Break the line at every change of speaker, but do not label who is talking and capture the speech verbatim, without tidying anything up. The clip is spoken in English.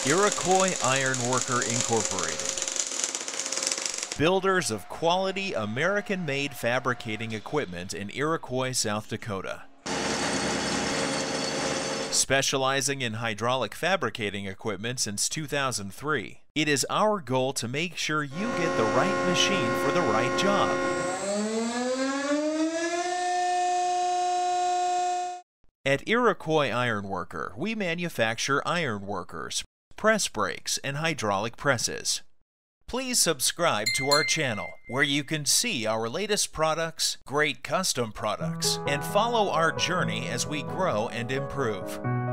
Iroquois Ironworker Incorporated. Builders of quality American-made fabricating equipment in Iroquois, South Dakota. Specializing in hydraulic fabricating equipment since two thousand three, it is our goal to make sure you get the right machine for the right job. At Iroquois Ironworker, we manufacture ironworkers, press brakes, and hydraulic presses. Please subscribe to our channel, where you can see our latest products, great custom products, and follow our journey as we grow and improve.